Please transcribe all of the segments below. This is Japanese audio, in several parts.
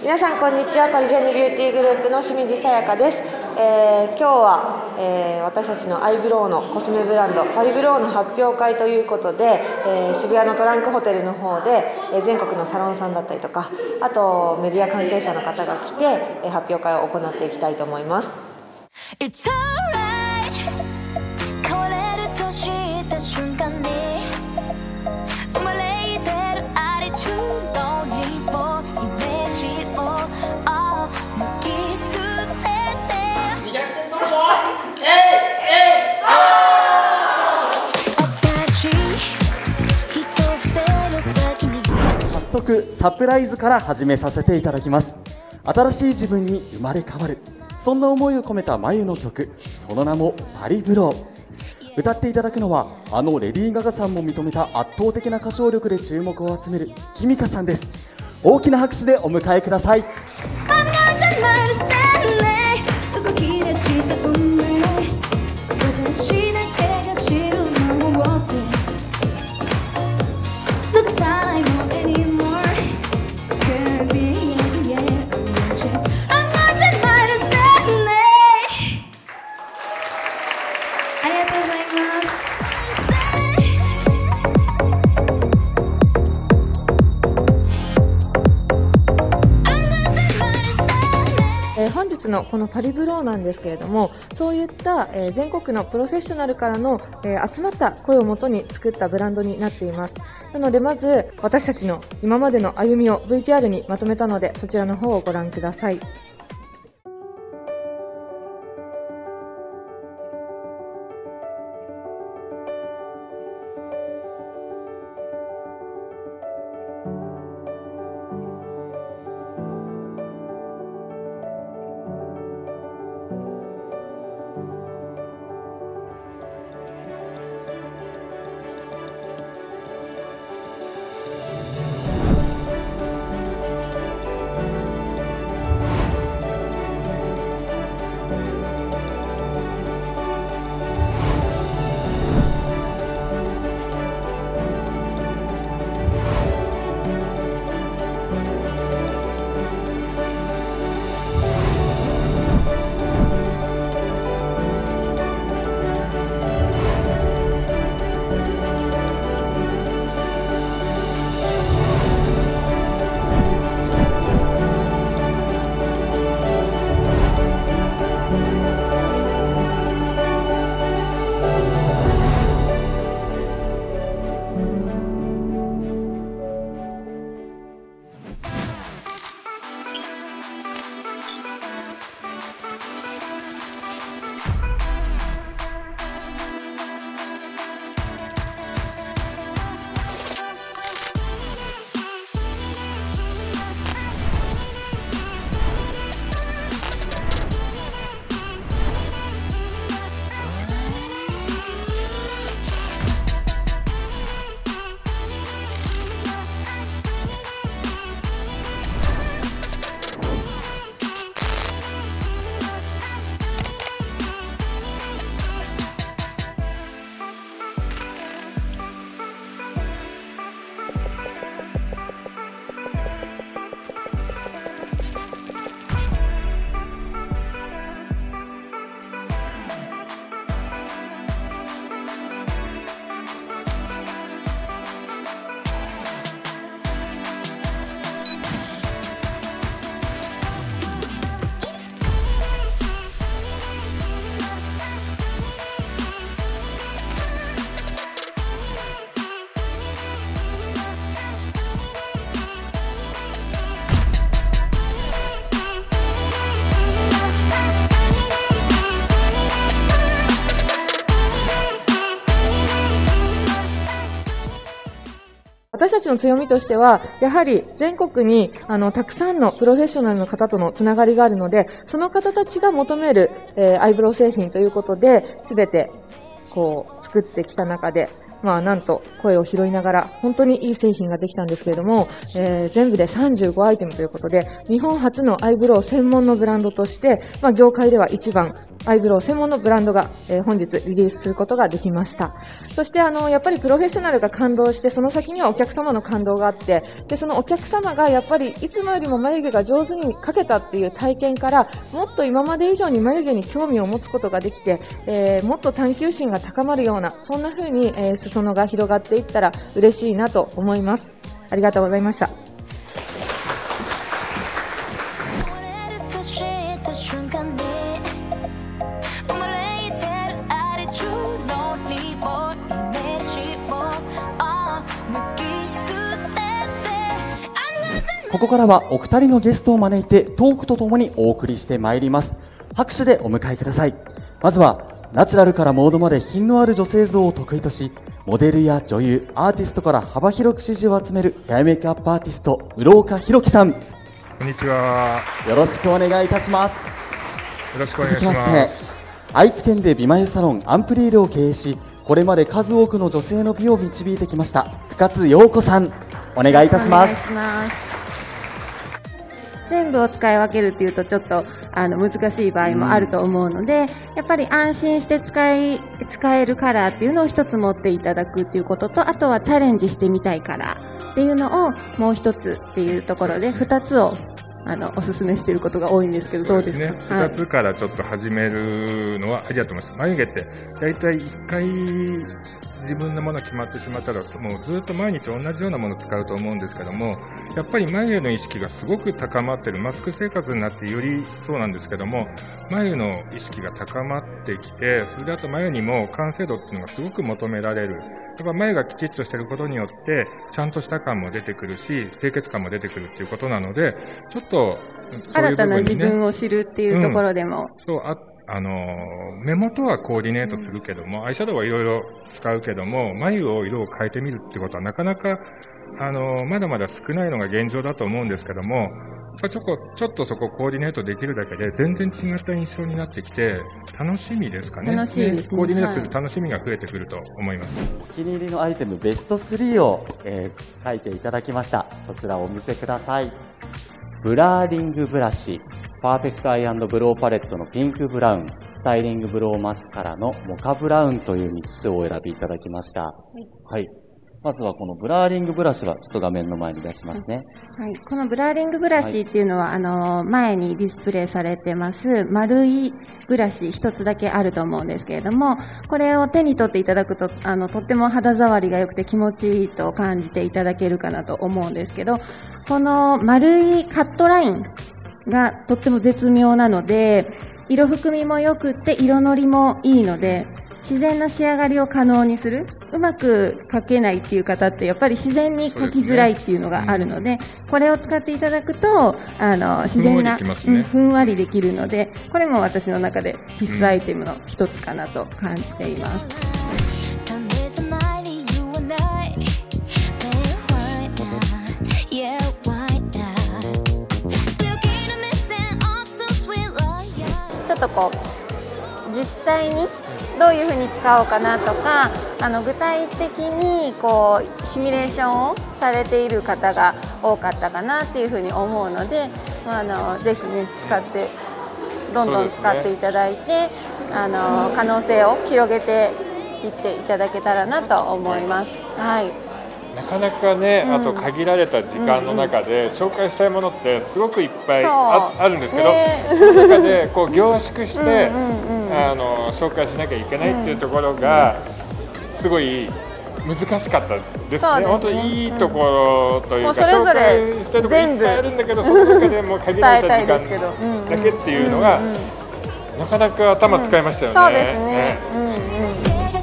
皆さんこんにちは。パリジェンヌビューティーグループの清水さやかです。今日は、私たちのアイブロウのコスメブランドパリブロウの発表会ということで、渋谷のトランクホテルの方で、全国のサロンさんだったりとか、あとメディア関係者の方が来て、発表会を行っていきたいと思います。 It's alright 変われると知った瞬間に生まれてるアリチュードにもイメージを抜き捨てて 200点取るぞ。 私一筆の先に早速サプライズから始めさせていただきます。新しい自分に生まれ変わる、そんな思いを込めた眉の曲、その名もパリブロウ。歌っていただくのはあのレディー・ガガさんも認めた圧倒的な歌唱力で注目を集めるキミカさんです。大きな拍手でお迎えください。 本日のこのパリブロウなんですけれども、そういった全国のプロフェッショナルからの集まった声をもとに作ったブランドになっています。なのでまず私たちの今までの歩みを VTR にまとめたので、そちらの方をご覧ください。私たちの強みとしては、やはり全国にたくさんのプロフェッショナルの方とのつながりがあるので、その方たちが求める、アイブロウ製品ということで、すべて作ってきた中で、なんと声を拾いながら本当にいい製品ができたんですけれども、全部で35アイテムということで、日本初のアイブロウ専門のブランドとして、業界では一番アイブロウ専門のブランドが、本日リリースすることができました。そしてやっぱりプロフェッショナルが感動して、その先にはお客様の感動があって、で、そのお客様がやっぱりいつもよりも眉毛が上手に描けたっていう体験から、もっと今まで以上に眉毛に興味を持つことができて、もっと探求心が高まるような、そんな風に、裾野が広がっていったら嬉しいなと思います。ありがとうございました。 ここからはお二人のゲストを招いてトークとともにお送りしてまいります。拍手でお迎えください。まずはナチュラルからモードまで品のある女性像を得意とし、モデルや女優、アーティストから幅広く支持を集めるヘアメイクアップアーティスト、室岡弘樹さん。 こんにちは。 よろしくお願いいたします。 よろしくお願いします。 続きまして、愛知県で美眉サロンアンプリールを経営し、これまで数多くの女性の美を導いてきました深津陽子さん、お願いいたします。 全部を使い分けるっていうとちょっと難しい場合もあると思うので、やっぱり安心して使えるカラーっていうのを一つ持っていただくっていうことと、あとはチャレンジしてみたいカラーっていうのをもう一つっていうところで2つをおすすめしていることが多いんですけど、どうですか？ 2つからちょっと始めるのはありだと思います。眉毛って大体1回自分のもの決まってしまったら、もうずっと毎日同じようなものを使うと思うんですけども、やっぱり眉毛の意識がすごく高まっている。マスク生活になってよりそうなんですけども、眉の意識が高まってきて、それであと眉にも完成度っていうのがすごく求められる。やっぱ眉がきちっとしていることによって、ちゃんとした感も出てくるし、清潔感も出てくるっていうことなので、ちょっと、 新たな自分を知るっていうところでも。 目元はコーディネートするけども、アイシャドウはいろいろ使うけども、眉を色を変えてみるってことはなかなか、まだまだ少ないのが現状だと思うんですけども、ちょっとそこコーディネートできるだけで全然違った印象になってきて、楽しみですかね。 楽しいですね。 コーディネートする楽しみが増えてくると思います。 お気に入りのアイテムベスト3を、書いていただきました。そちらをお見せください。ブラーリングブラシ、パーフェクトアイ&ブローパレットのピンクブラウン、スタイリングブローマスカラのモカブラウンという3つをお選びいただきました。はい。まずはこのブラーリングブラシはちょっと画面の前に出しますね。 はい。このブラーリングブラシっていうのは、前にディスプレイされてます丸いブラシ一つだけあると思うんですけれども、これを手に取っていただくと、とっても肌触りが良くて気持ちいいと感じていただけるかなと思うんですけど、この丸いカットラインがとっても絶妙なので、色含みも良くって色のりもいいので、自然な仕上がりを可能にする。うまく描けないっていう方ってやっぱり自然に描きづらいっていうのがあるので、これを使っていただくと自然なふんわりできるので、これも私の中で必須アイテムの一つかなと感じています。ちょっとこう実際にどういうふうに使おうかなとか、具体的にこうシミュレーションをされている方が多かったかなっていうふうに思うので、ぜひねどんどん使っていただいて、可能性を広げていっていただけたらなと思います。はい。 なかなかね、あと限られた時間の中で紹介したいものってすごくいっぱい あるんですけど、その中でこう凝縮して紹介しなきゃいけないっていうところがすごい難しかったですね。本当にいいところというか、紹介したいところいっぱいあるんだけど、その中でも限られた時間だけっていうのがなかなか頭使いましたよね。 そうですね。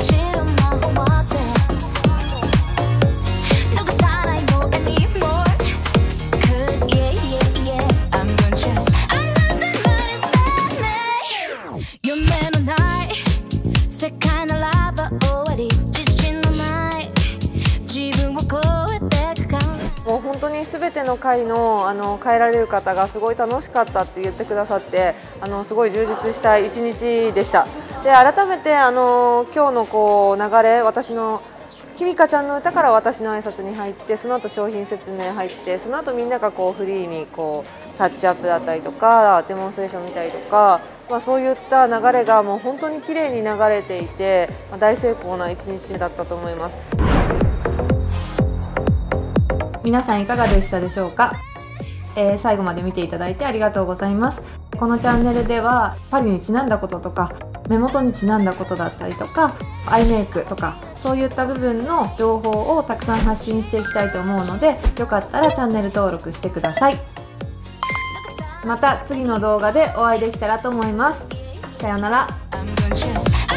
全ての回の変えられる方がすごい楽しかったって言ってくださって、すごい充実した一日でした。で、改めて今日のこう流れ、私のきみかちゃんの歌から私の挨拶に入って、その後商品説明入って、その後みんながこうフリーにこうタッチアップだったりとかデモンストレーション見たりとか、そういった流れがもう本当に綺麗に流れていて、大成功な一日だったと思います。皆さんいかがでしたでしょうか。最後まで見ていただいてありがとうございます。このチャンネルではパリにちなんだこととか目元にちなんだことだったりとかアイメイクとかそういった部分の情報をたくさん発信していきたいと思うので、よかったらチャンネル登録してください。また次の動画でお会いできたらと思います。さようなら。 I'm gonna change.